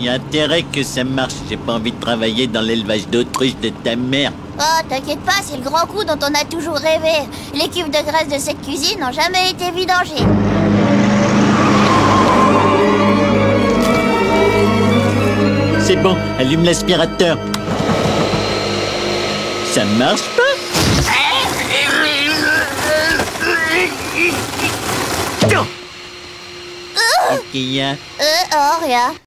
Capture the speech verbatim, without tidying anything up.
y a intérêt que ça marche. J'ai pas envie de travailler dans l'élevage d'autruches de ta mère. Oh, t'inquiète pas, c'est le grand coup dont on a toujours rêvé. Les cuves de graisse de cette cuisine n'ont jamais été vidangées. C'est bon, allume l'aspirateur. Ça marche pas? Qu'est-ce qu'il y a? Euh, oh, rien.